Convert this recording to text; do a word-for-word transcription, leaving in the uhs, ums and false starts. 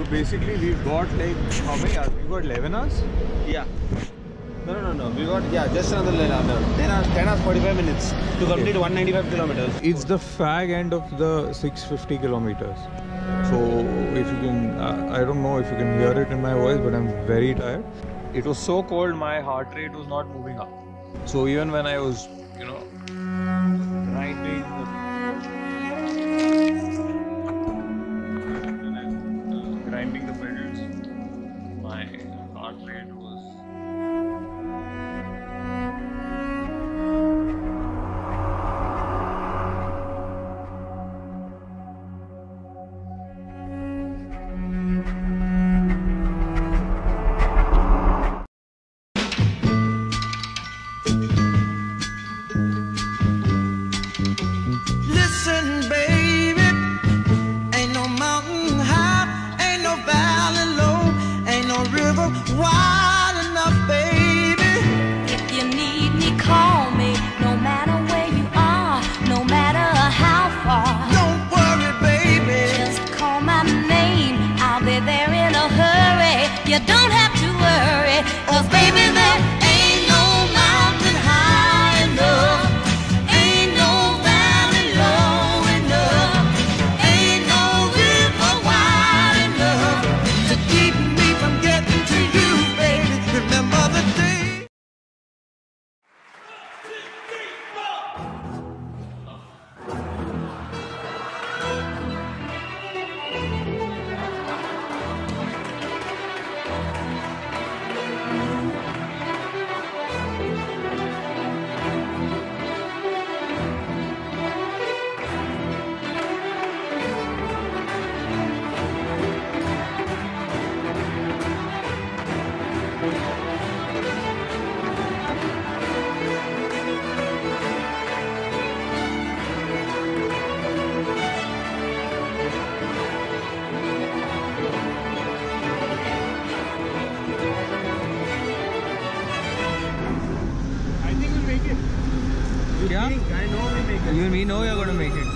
basically we've got like how many hours? We got eleven hours? Yeah. No, no, no, no. We got, yeah, just another ten hours, ten hours, forty-five minutes to complete okay. one hundred ninety-five kilometers. It's the fag end of the six hundred fifty kilometers. So if you can, uh, I don't know if you can hear it in my voice, but I'm very tired. It was so cold, my heart rate was not moving up. So even when I was, you know, grinding the, when I, uh, grinding the pedals, my heart rate was. You don't have to worry, 'cause baby there ain't no mountain high enough, ain't no valley low enough, ain't no river wide enough to keep me from getting to you, baby. Remember the day. Yeah? I know we make it. Even we know you're going to make it.